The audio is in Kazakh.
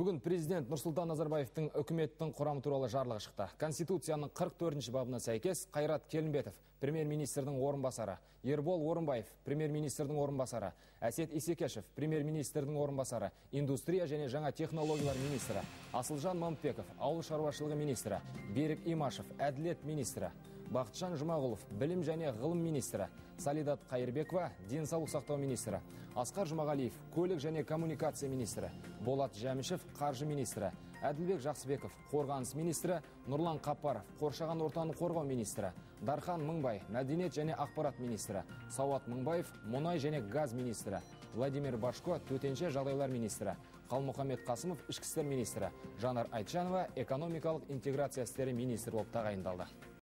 Бүгін президент Нұрсұлтан Назарбаевтың үкіметтің құрамы туралы жарлығы шықты. Конституцияның 44-ші бабына сәйкес Қайрат Келімбетов, премьер-министрдің орынбасары, Ербол Орынбаев, премьер-министрдің орынбасары, Әсет Исекешев, премьер-министрдің орынбасары, индустрия және жаңа технологиялар министрі, Асылжан Мамытбеков, ауыл шаруашылығы министрі, Берік Имашев, әділет министрі, Бақытжан Жұмағұлов, білім және ғылым министрі, Салидат Қайырбекова, денсаулық сақтау министрі, Асқар Жұмағалиев, көлік және коммуникация министрі, Болат Жәмішев, қаржы министрі, Әділбек Жақсыбеков, қорғаныс министрі, Нұрлан Қапаров, қоршаған ортаны қорғау министрі, Дархан Мыңбай, мәдениет және ақпарат министрі, Сауат Мыңбаев, мұнай және газ министрі, Владимир Башко, төтенше жағдайлар министрі, Қалмұхаммед Қасымов, ішкі істер министрі, Жанар Айтжанова, экономикалық интеграция істері министрі болып тағайындалды.